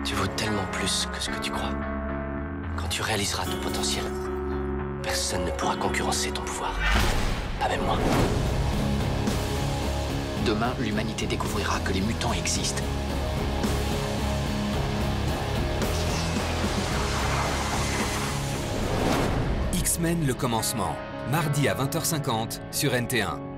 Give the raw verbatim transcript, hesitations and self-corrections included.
Tu vaux tellement plus que ce que tu crois. Quand tu réaliseras ton potentiel, personne ne pourra concurrencer ton pouvoir. Pas même moi. Demain, l'humanité découvrira que les mutants existent. X-Men le commencement, mardi à vingt heures cinquante sur N T un.